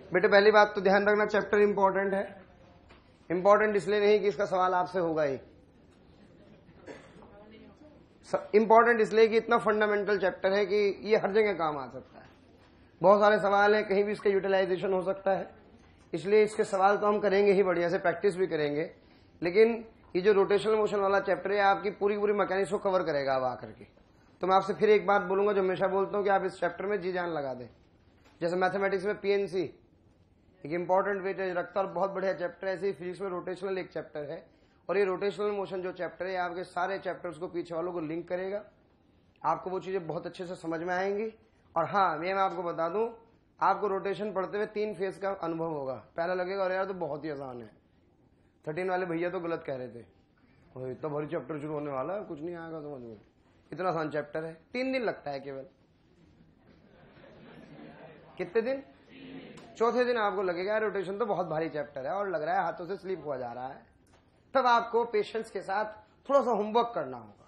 बेटे पहली बात तो ध्यान रखना, चैप्टर इंपॉर्टेंट है। इंपॉर्टेंट इसलिए नहीं कि इसका सवाल आपसे होगा ही, इंपॉर्टेंट इसलिए कि इतना फंडामेंटल चैप्टर है कि ये हर जगह काम आ सकता है। बहुत सारे सवाल हैं, कहीं भी इसका यूटिलाइजेशन हो सकता है, इसलिए इसके सवाल तो हम करेंगे ही, बढ़िया से प्रैक्टिस भी करेंगे। लेकिन ये जो रोटेशनल मोशन वाला चैप्टर है आपकी पूरी पूरी मैकेनिक्स को कवर करेगा अब आकर के। तो मैं आपसे फिर एक बात बोलूंगा जो हमेशा बोलता हूँ कि आप इस चैप्टर में जी जान लगा दें। जैसे मैथमेटिक्स में पीएनसी एक इंपॉर्टेंट वेटेज रखता है और बहुत बढ़िया चैप्टर है, ऐसे ही फिजिक्स में रोटेशनल एक चैप्टर है। और ये रोटेशनल मोशन जो चैप्टर है आपके सारे चैप्टर्स को, पीछे वालों को लिंक करेगा, आपको वो चीजें बहुत अच्छे से समझ में आएंगी। और हाँ, मैं आपको बता दूं, आपको रोटेशन पढ़ते हुए 3 फेज का अनुभव होगा। पहला लगेगा अरे यार तो बहुत ही आसान है, 13 वाले भैया तो गलत कह रहे थे, और इतना भारी चैप्टर शुरू होने वाला है, कुछ नहीं आएगा समझ में, इतना आसान चैप्टर है। 3 दिन लगता है केवल। कितने दिन? चौथे दिन आपको लगेगा रोटेशन तो बहुत भारी चैप्टर है और लग रहा है हाथों से स्लिप हुआ जा रहा है। तब आपको पेशेंस के साथ थोड़ा सा होमवर्क करना होगा,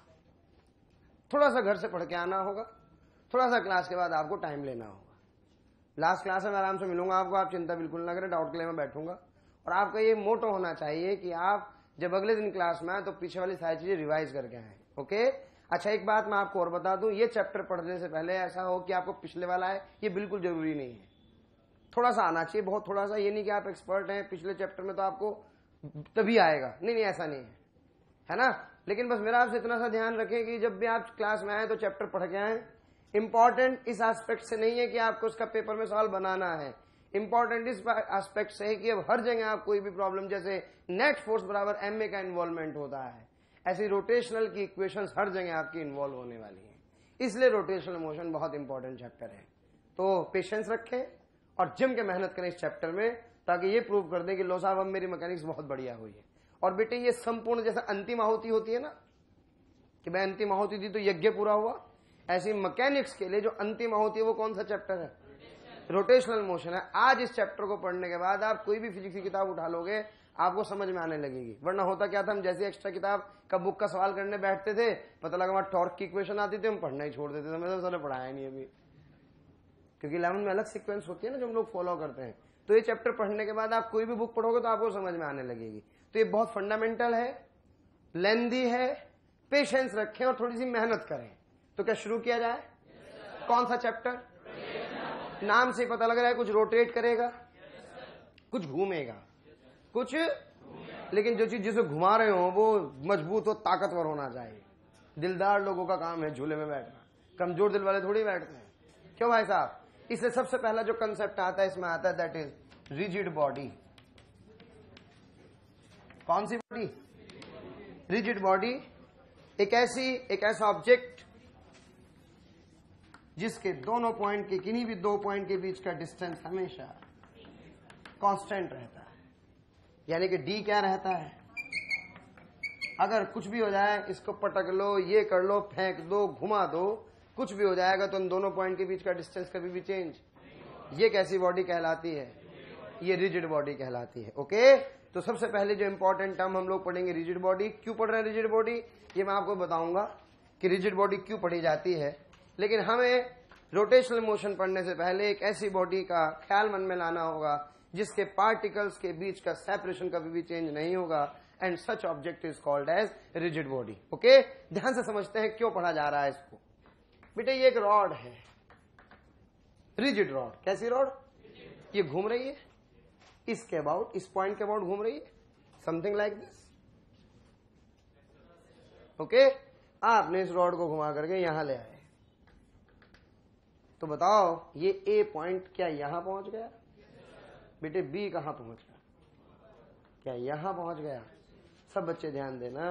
थोड़ा सा घर से पढ़ के आना होगा, थोड़ा सा क्लास के बाद आपको टाइम लेना होगा। लास्ट क्लास में आराम से मिलूंगा आपको, आप चिंता बिल्कुल ना करें, डाउट के लिए मैं बैठूंगा। और आपका ये मोटो होना चाहिए कि आप जब अगले दिन क्लास में आए तो पीछे वाली सारी चीजें रिवाइज करके आए। ओके? अच्छा, एक बात मैं आपको और बता दूं, ये चैप्टर पढ़ने से पहले ऐसा हो कि आपको पिछले वाला है, ये बिल्कुल जरूरी नहीं है। थोड़ा सा आना चाहिए, बहुत थोड़ा सा। ये नहीं कि आप एक्सपर्ट हैं पिछले चैप्टर में तो आपको तभी आएगा, नहीं, ऐसा नहीं है ना। लेकिन बस मेरा आपसे इतना सा ध्यान रखें कि जब भी आप क्लास में आए तो चैप्टर पढ़ के आए। इंपॉर्टेंट इस एस्पेक्ट से नहीं है कि आपको उसका पेपर में सवाल बनाना है, इंपॉर्टेंट इस एस्पेक्ट से है कि अब हर जगह आप कोई भी प्रॉब्लम, जैसे नेट फोर्स बराबर एमए का इन्वॉल्वमेंट होता है, ऐसी रोटेशनल की इक्वेशंस हर जगह आपकी इन्वॉल्व होने वाली है। इसलिए रोटेशनल मोशन बहुत इंपॉर्टेंट चैप्टर है। तो पेशेंस रखें और जम के मेहनत करें इस चैप्टर में, ताकि ये प्रूव कर दें कि लो साहब अब मेरी मैकेनिक्स बहुत बढ़िया हुई है। और बेटे ये संपूर्ण, जैसे अंतिम आहुति होती है ना कि मैं अंतिम आहुति दी तो यज्ञ पूरा हुआ, ऐसी मैकेनिक्स के लिए जो अंतिम आहुति है वो कौन सा चैप्टर है? रोटेशनल मोशन है। आज इस चैप्टर को पढ़ने के बाद आप कोई भी फिजिक्स की किताब उठा लोगे आपको समझ में आने लगेगी। वरना होता क्या था, हम जैसे एक्स्ट्रा किताब का बुक का सवाल करने बैठते थे, पता लगा वहां टॉर्क की इक्वेशन आती थी, हम पढ़ना ही छोड़ देते थे। मैं तो सारे पढ़ाया नहीं अभी, क्योंकि 11 में अलग सीक्वेंस होती है ना जो हम लोग फॉलो करते हैं। तो ये चैप्टर पढ़ने के बाद आप कोई भी बुक पढ़ोगे तो आपको समझ में आने लगेगी। तो ये बहुत फंडामेंटल है, लेंदी है, पेशेंस रखें और थोड़ी सी मेहनत करें। तो क्या शुरू किया जाए? कौन सा चैप्टर? नाम से पता लग रहा है कुछ रोटेट करेगा, कुछ घूमेगा, कुछ, लेकिन जो चीज जिसे घुमा रहे हो वो मजबूत हो, ताकतवर होना चाहिए। दिलदार लोगों का काम है झूले में बैठना, कमजोर दिल वाले थोड़ी बैठते हैं। क्यों भाई साहब? इसलिए सबसे पहला जो कंसेप्ट आता है इसमें आता है दैट इज रिजिड बॉडी। कौन सी बॉडी? रिजिड बॉडी एक ऐसा ऑब्जेक्ट जिसके दोनों पॉइंट के, किन्हीं भी 2 पॉइंट के बीच का डिस्टेंस हमेशा कांस्टेंट रहता है। यानी कि डी क्या रहता है? अगर कुछ भी हो जाए, इसको पटक लो, ये कर लो, फेंक दो, घुमा दो, कुछ भी हो जाएगा तो इन दोनों पॉइंट के बीच का डिस्टेंस कभी भी चेंज। ये कैसी बॉडी कहलाती है? ये रिजिड बॉडी कहलाती है। ओके? तो सबसे पहले जो इंपॉर्टेंट टर्म हम लोग पढ़ेंगे रिजिड बॉडी। क्यों पढ़ रहे हैं रिजिड बॉडी, ये मैं आपको बताऊंगा कि रिजिड बॉडी क्यों पढ़ी जाती है। लेकिन हमें रोटेशनल मोशन पढ़ने से पहले एक ऐसी बॉडी का ख्याल मन में लाना होगा जिसके पार्टिकल्स के बीच का सेपरेशन कभी भी चेंज नहीं होगा, and such object is called as rigid body. Okay? ध्यान से समझते हैं क्यों पढ़ा जा रहा है इसको। बेटे ये एक रॉड है, रिजिड रॉड। कैसी रॉड? ये घूम रही है इसके अबाउट, इस पॉइंट के अबाउट घूम रही है, समथिंग लाइक दिस। ओके? आपने इस रॉड को घुमा करके यहां ले आए, तो बताओ ये ए पॉइंट क्या यहां पहुंच गया? बेटे बी कहां पहुंच गया? क्या यहां पहुंच गया? सब बच्चे ध्यान देना,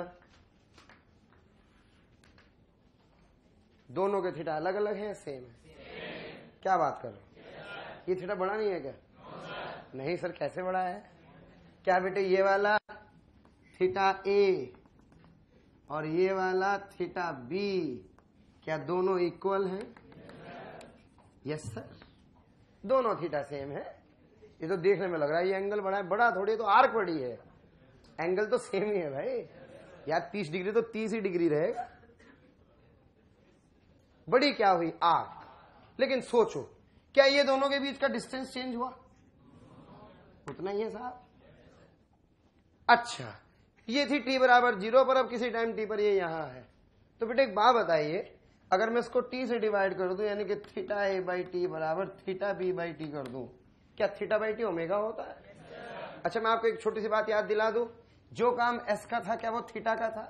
दोनों के थीटा अलग अलग है, सेम है? क्या बात कर रहे हो? ये थीटा बड़ा नहीं है क्या? नहीं सर, कैसे बड़ा है? क्या बेटे ये वाला थीटा ए और ये वाला थीटा बी क्या दोनों इक्वल हैं? यस सर, दोनों थीटा सेम है। ये तो देखने में लग रहा है ये एंगल बड़ा है, बड़ा थोड़ी, तो आर्क बड़ी है, एंगल तो सेम ही है भाई। यार 30 डिग्री तो 30 ही डिग्री रहेगा, बड़ी क्या हुई? आर्क। लेकिन सोचो, क्या ये दोनों के बीच का डिस्टेंस चेंज हुआ? उतना ही है साहब। अच्छा, ये थी t बराबर 0 पर, अब किसी टाइम t पर ये यहां है। तो बेटे एक बात बताइए, अगर मैं इसको t से डिवाइड कर दूं, यानी कि थीटा a बाई टी बराबर थीटा b बाई टी कर दूं, क्या थीटा बाई टी ओमेगा होता है? अच्छा, मैं आपको एक छोटी सी बात याद दिला दूं, जो काम s का था क्या वो थीटा का था?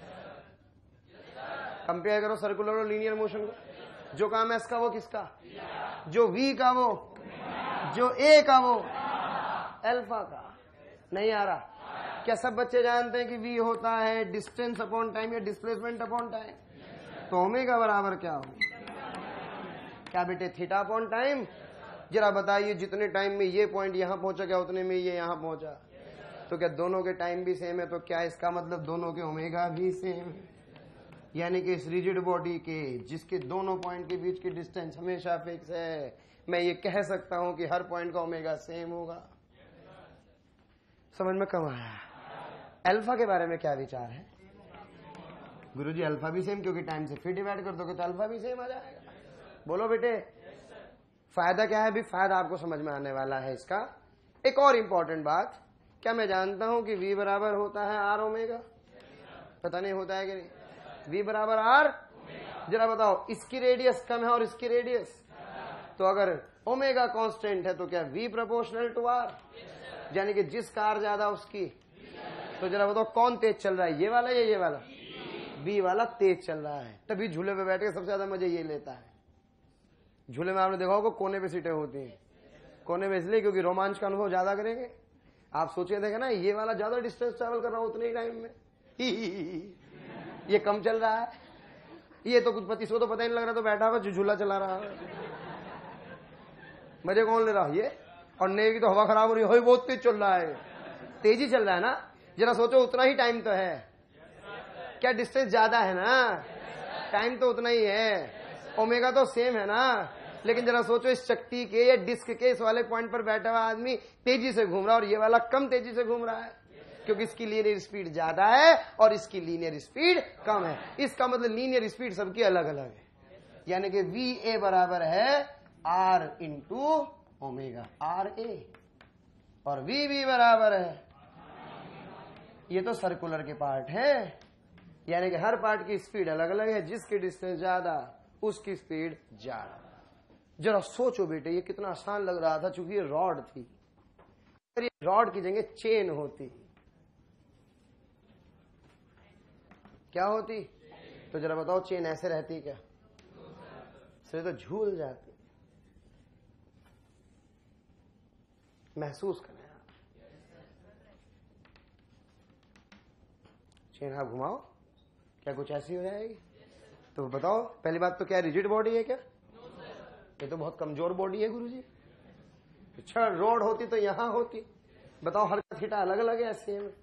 कंपेयर करो सर्कुलर और लीनियर मोशन को। जो काम s का वो किसका? जो v का वो, जो a का वो अल्फा का। नहीं आ रहा? क्या सब बच्चे जानते हैं कि v होता है डिस्टेंस अपॉन टाइम या डिस्प्लेसमेंट अपॉन टाइम? तो ओमेगा बराबर क्या हो? क्या बेटे? Theta upon time. जरा बताइए, जितने टाइम में ये पॉइंट यहां पहुंचा, क्या उतने में ये यहां पहुंचा? तो क्या दोनों के टाइम भी सेम है? तो क्या इसका मतलब दोनों के ओमेगा भी सेम है? यानी कि इस रिजिड बॉडी के जिसके दोनों पॉइंट के बीच की डिस्टेंस हमेशा फिक्स है, मैं ये कह सकता हूं कि हर पॉइंट का ओमेगा सेम होगा। समझ में कम आया? अल्फा के बारे में क्या विचार है? गुरुजी अल्फा भी सेम, क्योंकि टाइम से फिर डिवाइड कर दोगे तो अल्फा भी सेम आ जाएगा। बोलो बेटे, फायदा क्या है? भी फायदा आपको समझ में आने वाला है इसका। एक और इंपॉर्टेंट बात, क्या मैं जानता हूं कि v बराबर होता है आर ओमेगा? पता नहीं होता है कि नहीं? v बराबर आर। जरा बताओ, इसकी रेडियस कम है और इसकी रेडियस, तो अगर ओमेगा कांस्टेंट है तो क्या v प्रोपोर्शनल टू आर? यानी कि जिसका आर ज्यादा उसकी। तो जरा बताओ कौन तेज चल रहा है, ये वाला या ये वाला? बी वाला तेज चल रहा है। तभी झूले पे बैठ के सबसे ज्यादा मजे ये लेता है। झूले में आपने देखा होगा कोने पे सीटें होती हैं। कोने में इसलिए क्योंकि रोमांच का अनुभव ज्यादा करेंगे। आप सोचिए, देखे ना, ये वाला ज्यादा डिस्टेंस ट्रैवल कर रहा है उतने ही टाइम में, ये कम चल रहा है। ये तो कुछ इसको तो पता ही नहीं लग रहा, तो बैठा हुआ झूला चला रहा है। मजे कौन ले रहा है? ये। और नेवी की तो हवा खराब हो रही है, बहुत तेज चल रहा है। तेजी चल रहा है ना? जरा सोचो, उतना ही टाइम तो है। क्या डिस्टेंस ज्यादा है ना? टाइम तो उतना ही है, ओमेगा तो सेम है ना। लेकिन जरा सोचो, इस शक्ति के या डिस्क के इस वाले पॉइंट पर बैठा हुआ आदमी तेजी से घूम रहा है और ये वाला कम तेजी से घूम रहा है, क्योंकि इसकी लीनियर स्पीड ज्यादा है और इसकी लीनियर स्पीड कम है। इसका मतलब लीनियर स्पीड सबकी अलग अलग है। यानी कि वी ए बराबर है r into omega r a, और वी बी बराबर है, ये तो सर्कुलर के पार्ट है, यानी कि हर पार्ट की स्पीड अलग अलग है। जिसकी डिस्टेंस ज्यादा उसकी स्पीड ज्यादा। जरा सोचो बेटे, ये कितना आसान लग रहा था, चूंकि ये रॉड थी। अगर ये रॉड की जगह चेन होती, क्या होती? तो जरा बताओ, चेन ऐसे रहती क्या? सिर्फ तो झूल जाती। महसूस करें आप, चेन आप घुमाओ, क्या कुछ ऐसी हो जाएगी? तो बताओ, पहली बात तो क्या रिजिड बॉडी है क्या? ये तो बहुत कमजोर बॉडी है गुरुजी। अच्छा, रोड होती तो यहां होती। बताओ, हर का थीटा अलग अलग है ऐसे में?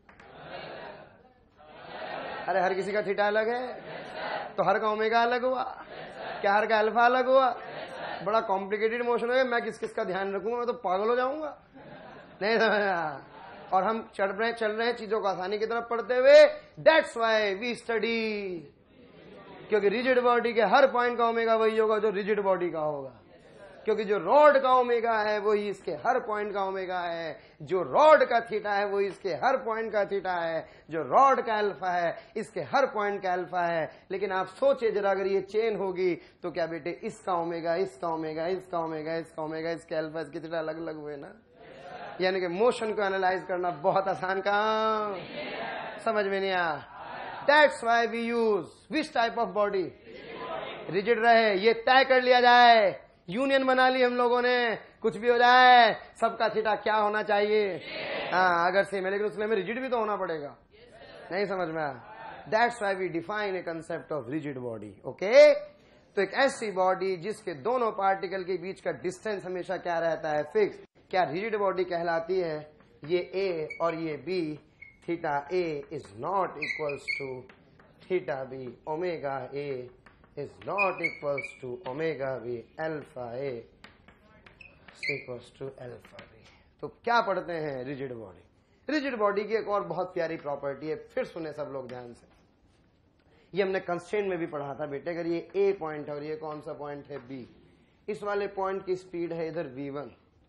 अरे हर किसी का थीटा अलग है, तो हर का ओमेगा अलग हुआ। क्या हर का अल्फा अलग हुआ? बड़ा कॉम्प्लिकेटेड मोशन है, मैं किस किस का ध्यान रखूंगा? मैं तो पागल हो जाऊंगा। नहीं समझा? और हम चल रहे हैं चीजों को आसानी की तरफ पढ़ते हुए। दैट्स व्हाई वी स्टडी, क्योंकि रिजिड बॉडी के हर पॉइंट का ओमेगा वही होगा जो रिजिड बॉडी का होगा, क्योंकि जो रॉड का ओमेगा है वही इसके हर पॉइंट का ओमेगा है, जो रॉड का थीटा है वही इसके हर पॉइंट का थीटा है, जो रॉड का अल्फा है इसके हर पॉइंट का अल्फा है। लेकिन आप सोचिए जरा, अगर ये चेन होगी तो क्या बेटे इसका ओमेगा, इसका ओमेगा, इसका ओमेगा, इसका ओमेगा, इसके अल्फा, इसके थीटा अलग अलग हुए ना? यानी कि मोशन को एनालाइज करना बहुत आसान काम, समझ में नहीं आया? That's why we use which type of body? Rigid रहे, ये तय कर लिया जाए, यूनियन बना ली हम लोगों ने, कुछ भी हो जाए सबका थीटा क्या होना चाहिए? हाँ, अगर सेम है, लेकिन उसमें हमें रिजिड भी तो होना पड़ेगा। नहीं समझ में आया? That's why we define a concept of rigid body. Okay, तो एक ऐसी बॉडी जिसके दोनों पार्टिकल के बीच का डिस्टेंस हमेशा क्या रहता है? फिक्स। क्या रिजिड बॉडी कहलाती है? ये ए और ये b, theta a is not equals to theta b, omega a is not equals to omega v, alpha a is equals to alpha b। तो क्या पढ़ते हैं? Rigid body. रिजिड बॉडी की एक और बहुत प्यारी प्रॉपर्टी है, फिर सुने सब लोग ध्यान से। ये हमने कंस्ट्रेंट में भी पढ़ा था बेटे। अगर ये ए पॉइंट है और ये कौन सा पॉइंट है? बी, इस वाले पॉइंट की स्पीड है इधर v1,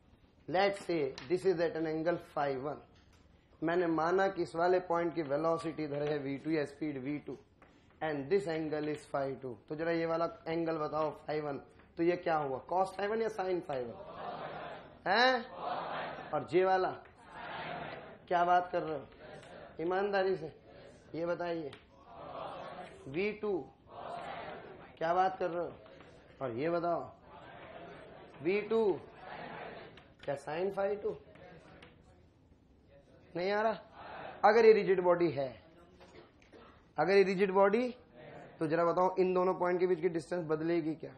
let's say this is at an angle φ1, मैंने माना कि इस वाले पॉइंट की वेलोसिटी इधर है v2 या speed v2 and this angle is φ2। तो जरा ये वाला एंगल बताओ φ1, तो ये क्या हुआ, cos φ1 या sin φ1 है? और जे वाला क्या बात कर रहे हो ईमानदारी से ये बताइए, v2 क्या बात कर रहे हो, और ये बताओ v2 क्या sin φ2? नहीं आ रहा? अगर ये रिजिड बॉडी है, अगर ये रिजिड बॉडी, तो जरा बताओ इन दोनों पॉइंट के बीच की डिस्टेंस बदलेगी क्या?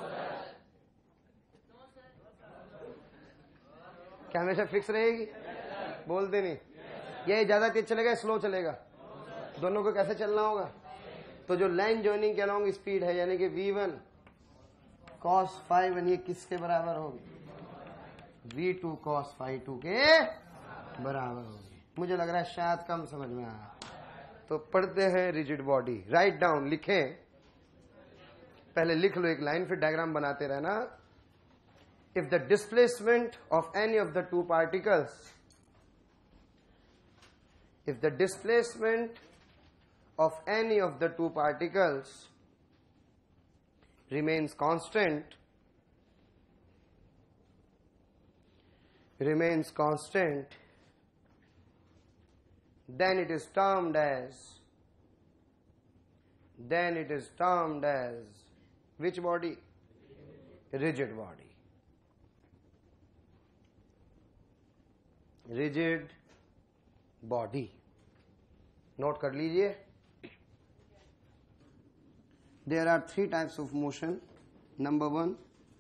क्या हमेशा फिक्स रहेगी? बोलते नहीं। ये ज्यादा तेज चलेगा स्लो चलेगा, दोनों को कैसे चलना होगा? तो जो लाइन जॉइनिंग के अलोंग स्पीड है यानी कि v1 cos φ1 ये किसके बराबर होगी? v2 cos φ2 के बराबर होगी। मुझे लग रहा है शायद कम समझ में आया। तो पढ़ते हैं रिजिड बॉडी, राइट डाउन, लिखें, पहले लिख लो एक लाइन फिर डायग्राम बनाते रहना। If the displacement of any of the two particles, if the displacement of any of the two particles remains constant, then it is termed as which body? Rigid body. Rigid body. Note कर लीजिए। There are three types of motion. Number one,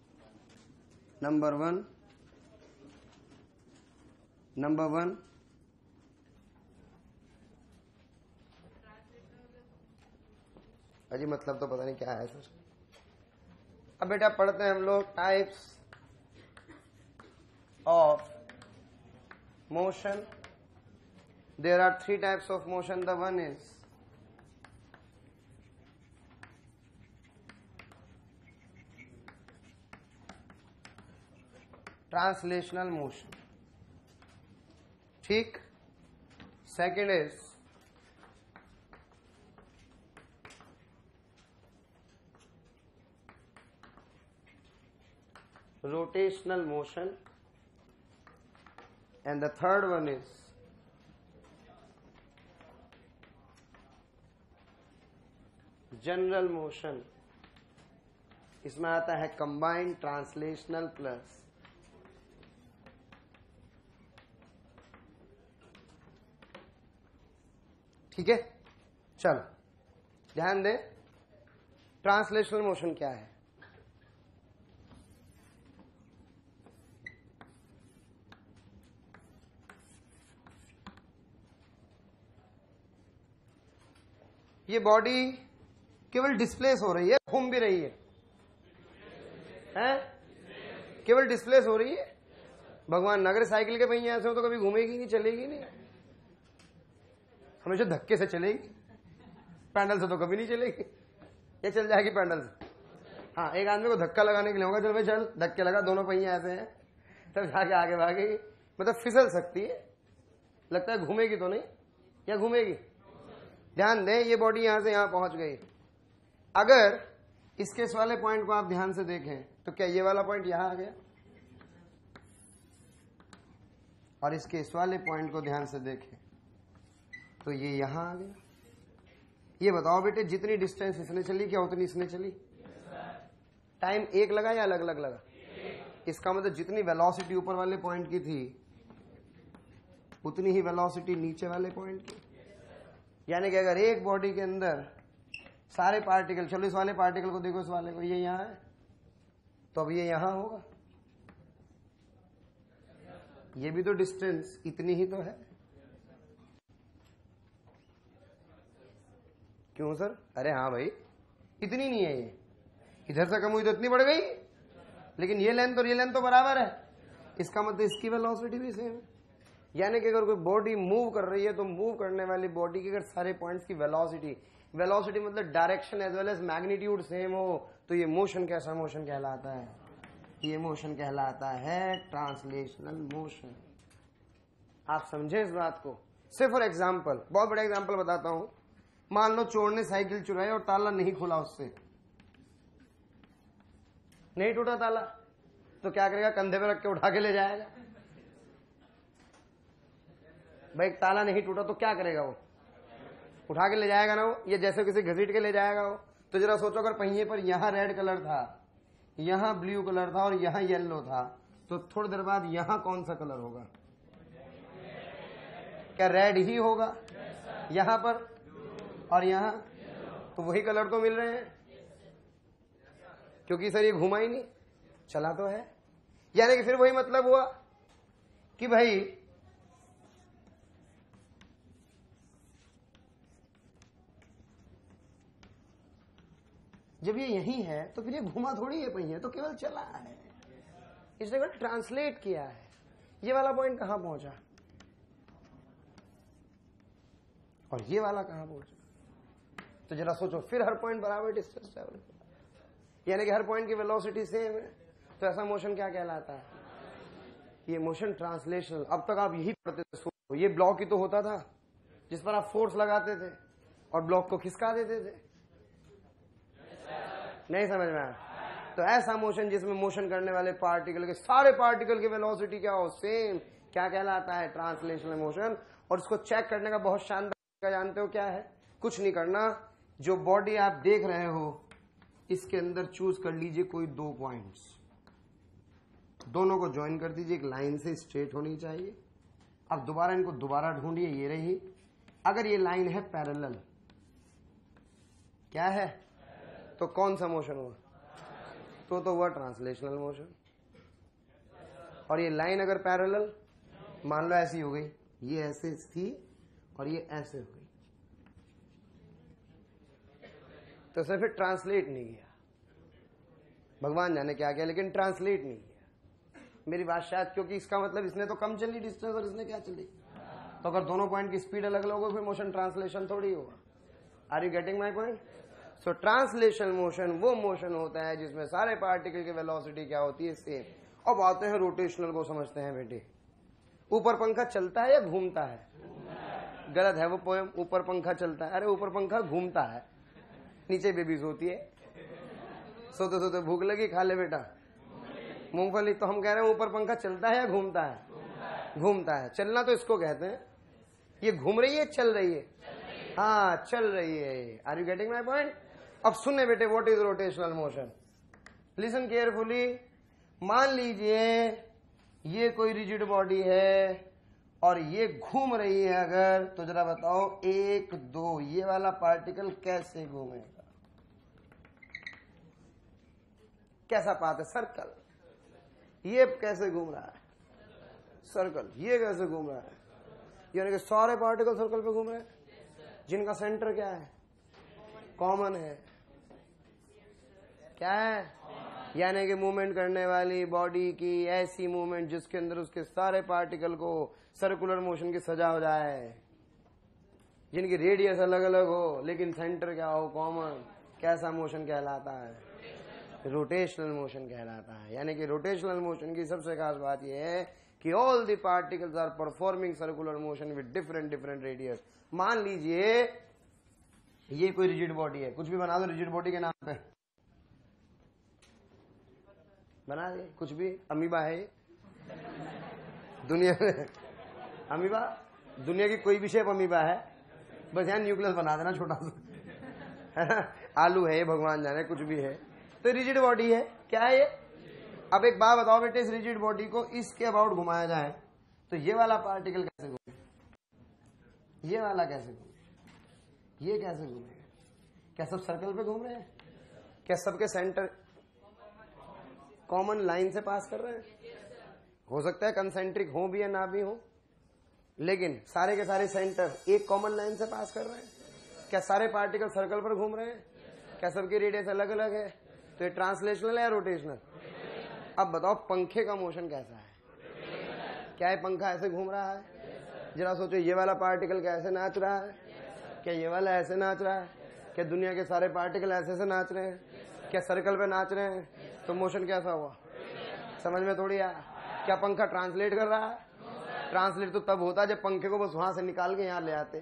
अजी मतलब तो पता नहीं क्या है sir. अब बेटा पढ़ते हैं हम लोग types of motion. There are three types of motion. The one is translational motion, ठीक। Second is rotational motion, and the third one is general motion. इसमें आता है कंबाइंड ट्रांसलेशनल प्लस ठीक है। चलो ध्यान दें, ट्रांसलेशनल मोशन क्या है? ये बॉडी केवल डिस्प्लेस हो रही है, घूम भी रही है, हैं? केवल डिस्प्लेस हो रही है। भगवान नगर साइकिल के पहिए ऐसे हो तो कभी घूमेगी नहीं, चलेगी नहीं, हमेशा धक्के से चलेगी, पैडल से तो कभी नहीं चलेगी। ये चल जाएगी पैडल से। हाँ, एक आदमी को धक्का लगाने के लिए होगा, चल भाई चल धक्के लगा, दोनों पहिए ऐसे हैं, तब जाके आगे भागेगी। मतलब फिसल सकती है, लगता है घूमेगी तो नहीं, या घूमेगी? ध्यान दें, ये बॉडी यहां से यहां पहुंच गई। अगर इसके इस वाले पॉइंट को आप ध्यान से देखें तो क्या ये वाला पॉइंट यहां आ गया? और इसके इस वाले पॉइंट को ध्यान से देखें तो ये यहां आ गया। ये बताओ बेटे, जितनी डिस्टेंस इसने चली क्या उतनी इसने चली? टाइम एक लगा या अलग अलग लगा? इसका मतलब जितनी वेलोसिटी ऊपर वाले पॉइंट की थी उतनी ही वेलोसिटी नीचे वाले पॉइंट की। यानी कि अगर एक बॉडी के अंदर सारे पार्टिकल, चलो इस वाले पार्टिकल को देखो, इस वाले को, ये यहां है तो अब ये यहां होगा, ये भी तो डिस्टेंस इतनी ही तो है। क्यों सर? अरे हाँ भाई, इतनी नहीं है, ये इधर से कम हुई तो इतनी बढ़ गई, लेकिन ये लेंथ और ये लेंथ तो बराबर है। इसका मतलब इसकी वेलोसिटी भी सेम है। यानी कि अगर कोई बॉडी मूव कर रही है तो मूव करने वाली बॉडी के अगर सारे पॉइंट्स की वेलोसिटी मतलब direction as well as magnitude same हो तो ये मोशन कैसा मोशन कहलाता है? ये मोशन कहलाता है ट्रांसलेशनल मोशन। आप समझे इस बात को? सिर्फ फॉर एग्जाम्पल, बहुत बड़ा एग्जाम्पल बताता हूं। मान लो चोर ने साइकिल चुराई और ताला नहीं खुला, उससे नहीं टूटा ताला, तो क्या करेगा? कंधे पे रख के उठा के ले जाएगा। भाई ताला नहीं टूटा तो क्या करेगा? वो उठा के ले जाएगा ना। वो ये जैसे किसी घसीट के ले जाएगा वो। तो जरा सोचो, अगर पहिए पर यहां रेड कलर था, यहां ब्लू कलर था और यहां येलो था, तो थोड़ी देर बाद यहां कौन सा कलर होगा? क्या रेड ही होगा? यहां पर और यहां तो वही कलर तो मिल रहे हैं, क्योंकि सर ये घुमा ही नहीं, चला तो है। यानी कि फिर वही मतलब हुआ कि भाई जब ये यही है तो फिर ये घुमा थोड़ी है पहिया, तो केवल चला है, इसने केवल ट्रांसलेट किया है। ये वाला पॉइंट कहां पहुंचा और ये वाला कहां पहुंचा? तो जरा सोचो, फिर हर पॉइंट बराबर डिस्टेंस ट्रेवल, यानी कि हर पॉइंट की वेलोसिटी सेम है, तो ऐसा मोशन क्या कहलाता है? ये मोशन ट्रांसलेशनल। अब तक आप यही पढ़ते थे, ये ब्लॉक ही तो होता था जिस पर आप फोर्स लगाते थे और ब्लॉक को खिसका देते थे। नहीं समझ में आया? तो ऐसा मोशन जिसमें मोशन करने वाले पार्टिकल के सारे पार्टिकल की वेलोसिटी क्या हो, सेम, क्या कहलाता है? Translational motion. और इसको चेक करने का बहुत शानदार तरीका जानते हो क्या है? कुछ नहीं करना, जो बॉडी आप देख रहे हो इसके अंदर चूज कर लीजिए कोई दो पॉइंट्स, दोनों को ज्वाइन कर दीजिए, एक लाइन से स्ट्रेट होनी चाहिए। अब दोबारा इनको दोबारा ढूंढिए, ये रही। अगर ये लाइन है पैरेलल, क्या है? तो कौन सा मोशन हुआ? तो हुआ ट्रांसलेशनल मोशन। और ये लाइन अगर पैरेलल, मान लो ऐसी हो गई, ये ऐसे थी और ये ऐसे हो गई, तो सिर्फ फिर ट्रांसलेट नहीं किया, भगवान जाने क्या किया, लेकिन ट्रांसलेट नहीं किया। मेरी बात शायद, क्योंकि इसका मतलब इसने तो कम चली डिस्टेंस और इसने क्या चली, तो अगर दोनों पॉइंट की स्पीड अलग अलग हो फिर मोशन ट्रांसलेशन थोड़ी होगा। Are you getting my point? So translational motion वो मोशन होता है जिसमें सारे पार्टिकल की वेलोसिटी क्या होती है, सेम। अब आते हैं रोटेशनल को, समझते हैं बेटे। ऊपर पंखा चलता है या घूमता है? गलत है वो पोएम, ऊपर पंखा चलता है। अरे ऊपर पंखा घूमता है, नीचे बेबी सोती है, सोते सोते भूख लगी, खा ले बेटा मूंगफली। तो हम कह रहे हैं ऊपर पंखा चलता है या घूमता है? घूमता है। चलना तो इसको कहते हैं। ये घूम रही है, चल रही है? हाँ, चल रही है। Are you getting my point? अब सुनने बेटे, what is rotational motion? Listen carefully. मान लीजिए ये कोई रिजिड बॉडी है और ये घूम रही है अगर, तो जरा बताओ, 1 2, ये वाला पार्टिकल कैसे घूमेगा? कैसा पाथ है? सर्कल। ये कैसे घूम रहा है? सर्कल। ये कैसे घूम रहा है? यानी कि सारे पार्टिकल सर्कल पे घूम रहे हैं, जिनका सेंटर क्या है? कॉमन है। क्या है? यानी कि मूवमेंट करने वाली बॉडी की ऐसी मूवमेंट जिसके अंदर उसके सारे पार्टिकल को सर्कुलर मोशन की सजा हो जाए, जिनकी रेडियस अलग अलग हो लेकिन सेंटर क्या हो? कॉमन। कैसा मोशन कहलाता है? रोटेशनल मोशन कहलाता है। यानी कि रोटेशनल मोशन की सबसे खास बात यह है कि all the particles are performing circular motion with different different radius. मान लीजिए ये कोई रिजिड बॉडी है, कुछ भी बना दो रिजिड बॉडी के नाम पे, बना दे कुछ भी। अमीबा है ये दुनिया में, अमीबा दुनिया की कोई भी शेप अमीबा है, बस यहाँ न्यूक्लियस बना देना छोटा सा आलू है ये, भगवान जाने कुछ भी है, तो रिजिड बॉडी है। क्या है ये? अब एक बात बताओ बेटे, इस रिजिड बॉडी को इसके अबाउट घुमाया जाए तो ये वाला पार्टिकल कैसे घूमे? ये वाला कैसे घूमे? ये कैसे घूमेगा? क्या सब सर्कल पे घूम रहे हैं? क्या सबके सेंटर कॉमन लाइन से पास कर रहे हैं? हो सकता है कंसेंट्रिक हो भी या ना भी हो, लेकिन सारे के सारे सेंटर एक कॉमन लाइन से पास कर रहे हैं। क्या सारे पार्टिकल सर्कल पर घूम रहे हैं? क्या सबकी रेडियस अलग अलग है? तो ये ट्रांसलेशनल है या रोटेशनल? अब बताओ पंखे का मोशन कैसा है? क्या है पंखा ऐसे घूम रहा है? जरा सोचो, ये वाला पार्टिकल कैसे नाच रहा है? क्या ये वाला ऐसे नाच रहा है? क्या दुनिया के सारे पार्टिकल ऐसे से नाच रहे हैं? क्या सर्कल पे नाच रहे हैं? तो मोशन कैसा हुआ? समझ में थोड़ी आया? क्या पंखा ट्रांसलेट कर रहा है? ट्रांसलेट तो तब होता जब पंखे को बस वहां से निकाल के यहां ले आते।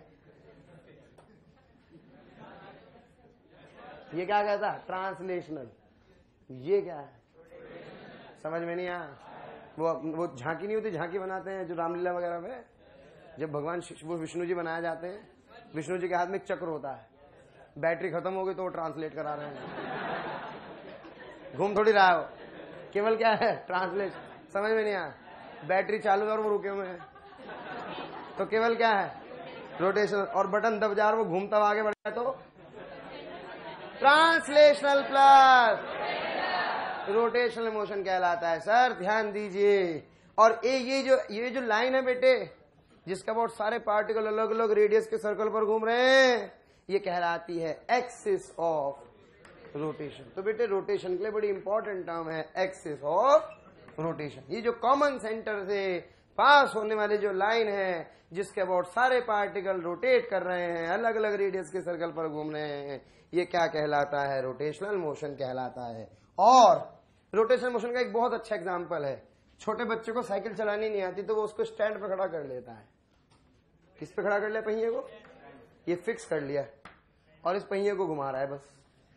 ये क्या कहता? ट्रांसलेशनल। ये क्या है? समझ में नहीं आया? वो झांकी नहीं होती, झांकी बनाते हैं जो रामलीला वगैरह में, जब भगवान वो विष्णु जी बनाए जाते हैं, विष्णु जी के हाथ में एक चक्र होता है, बैटरी खत्म हो गई तो वो ट्रांसलेट करा रहे हैं। घूम थोड़ी रहा हो, केवल क्या है? ट्रांसलेट। समझ में नहीं आया? बैटरी चालू है और वो रुके हुए हैं, तो केवल क्या है? रोटेशन। और बटन दब जा और वो घूमता हुआ आगे बढ़ जाए तो ट्रांसलेशनल प्लस रोटेशनल मोशन कहलाता है। सर ध्यान दीजिए। और ये जो लाइन है बेटे, जिसका बहुत सारे पार्टिकल अलग अलग रेडियस के सर्कल पर घूम रहे हैं, ये कहलाती है एक्सिस ऑफ रोटेशन। तो बेटे रोटेशन के लिए बड़ी इंपॉर्टेंट टर्म है एक्सिस ऑफ रोटेशन। ये जो कॉमन सेंटर से पास होने वाली जो लाइन है, जिसके अबाउट सारे पार्टिकल रोटेट कर रहे हैं, अलग अलग रेडियस के सर्कल पर घूम रहे हैं, ये क्या कहलाता है? रोटेशनल मोशन कहलाता है। और रोटेशनल मोशन का एक बहुत अच्छा एग्जांपल है, छोटे बच्चे को साइकिल चलानी नहीं आती तो वो उसको स्टैंड पे खड़ा कर लेता है। किस पे खड़ा कर लिया? पहिए को ये फिक्स कर लिया और इस पहिए को घुमा रहा है बस।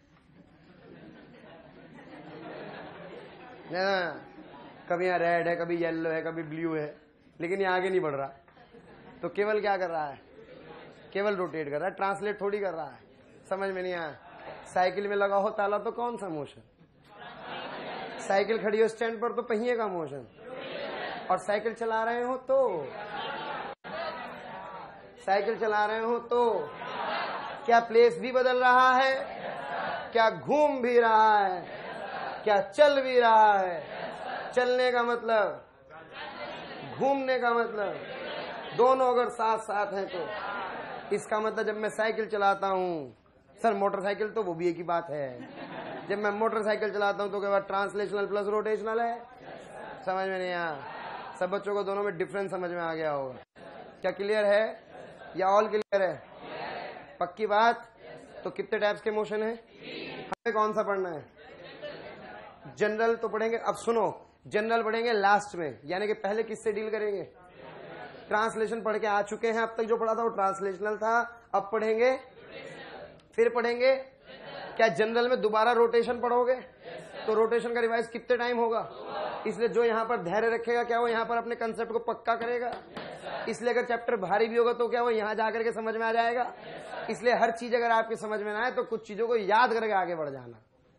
ना, कभी यहाँ रेड है, कभी येलो है, कभी ब्लू है, लेकिन ये आगे नहीं बढ़ रहा। तो केवल क्या कर रहा है? केवल रोटेट कर रहा है, ट्रांसलेट थोड़ी कर रहा है। समझ में नहीं आया? साइकिल में लगा हो ताला तो कौन सा मोशन? साइकिल खड़ी हो स्टैंड पर तो पहिए का मोशन। और साइकिल चला रहे हो तो क्या प्लेस भी बदल रहा है? क्या घूम भी रहा है? क्या चल भी रहा है? चलने का मतलब, घूमने का मतलब, दोनों अगर साथ साथ हैं तो इसका मतलब जब मैं साइकिल चलाता हूं, सर मोटरसाइकिल तो वो भी एक ही बात है। जब मैं मोटरसाइकिल चलाता हूं तो क्या बात? ट्रांसलेशनल प्लस रोटेशनल है। समझ में नहीं आया? सब बच्चों को दोनों में डिफरेंस समझ में आ गया होगा। क्या क्लियर है या ऑल क्लियर है? पक्की बात? तो कितने टाइप्स के मोशन है? हमें कौन सा पढ़ना है? जनरल तो पढ़ेंगे। अब सुनो, जनरल पढ़ेंगे लास्ट में, यानी कि पहले किससे डील करेंगे? ट्रांसलेशन पढ़ के आ चुके हैं, अब तक जो पढ़ा था वो ट्रांसलेशनल था। अब पढ़ेंगे, फिर पढ़ेंगे क्या जनरल में दोबारा रोटेशन पढ़ोगे? तो रोटेशन का रिवाइज कितने टाइम होगा? इसलिए जो यहाँ पर धैर्य रखेगा क्या वो यहाँ पर अपने कंसेप्ट को पक्का करेगा। इसलिए अगर चैप्टर भारी भी होगा तो क्या वो यहाँ जाकर के समझ में आ जाएगा। इसलिए हर चीज अगर आपकी समझ में ना आए तो कुछ चीजों को याद करके आगे बढ़ जाना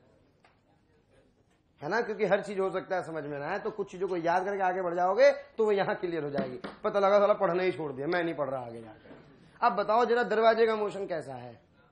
है ना, क्योंकि हर चीज हो सकता है समझ में ना आए, तो कुछ चीजों को याद करके आगे बढ़ जाओगे तो वो यहाँ क्लियर हो जाएगी। पता लगा साला पढ़ना ही छोड़ दिया, मैं नहीं पढ़ रहा आगे जाकर। अब बताओ जरा दरवाजे का मोशन कैसा है?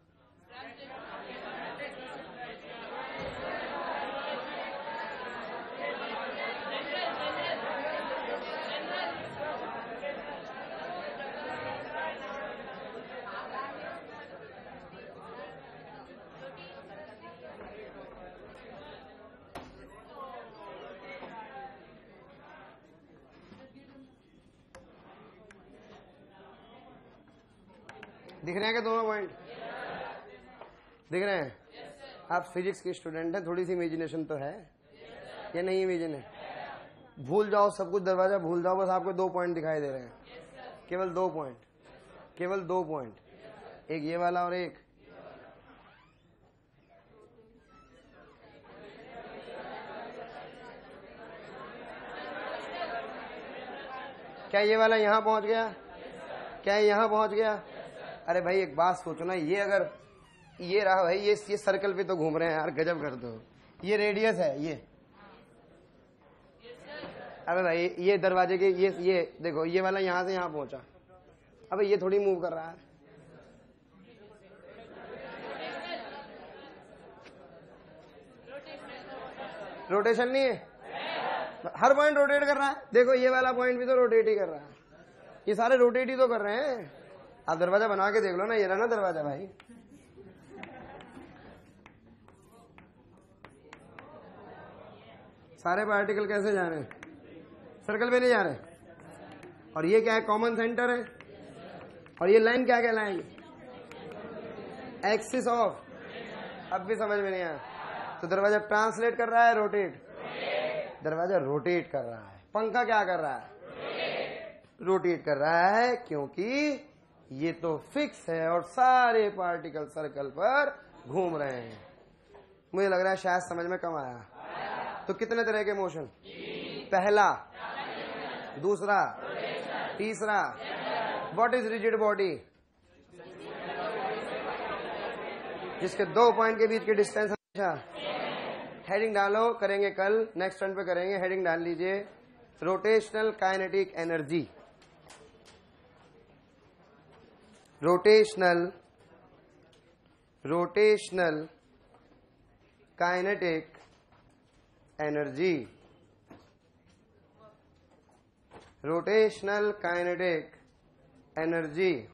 दिख रहे हैं क्या दोनों पॉइंट? दिख रहे हैं? आप फिजिक्स के स्टूडेंट हैं, थोड़ी सी इमेजिनेशन तो है या नहीं? इमेजिन है, भूल जाओ सब कुछ, दरवाजा भूल जाओ, बस आपको 2 पॉइंट दिखाई दे रहे हैं, केवल 2 पॉइंट, केवल 2 पॉइंट, एक ये वाला और एक क्या ये वाला यहां पहुंच गया? क्या यहां पहुंच गया? अरे भाई एक बात सोचो ना, ये अगर ये रहा भाई, ये सर्कल पे तो घूम रहे हैं यार, गजब कर दो। ये रेडियस है ये। अबे भाई ये दरवाजे के ये देखो, ये वाला यहां से यहां पहुंचा, अबे ये थोड़ी मूव कर रहा है। रोटेशन नहीं है, हर पॉइंट रोटेट कर रहा है। देखो ये वाला पॉइंट भी तो रोटेट ही कर रहा है, ये सारे रोटेट ही तो कर रहे हैं। आप दरवाजा बना के देख लो ना, ये रहा ना दरवाजा भाई। सारे पार्टिकल कैसे जा रहे हैं? सर्कल पे नहीं जा रहे। और ये क्या है? कॉमन सेंटर है। और ये लाइन क्या कहलाएगी? Axis of. अब भी समझ में नहीं आया? तो दरवाजा ट्रांसलेट कर रहा है रोटेट, दरवाजा रोटेट कर रहा है। पंखा क्या कर रहा है? रोटेट कर रहा है, क्योंकि ये तो फिक्स है और सारे पार्टिकल सर्कल पर घूम रहे हैं। मुझे लग रहा है शायद समझ में कम आया। तो कितने तरह के मोशन? पहला, दूसरा, तीसरा। What is rigid body? जिसके 2 पॉइंट के बीच की डिस्टेंस हमेशा। हेडिंग डालो, करेंगे कल, नेक्स्ट टर्न पे करेंगे। हेडिंग डाल लीजिए, rotational kinetic energy. Rotational kinetic energy. Rotational kinetic energy.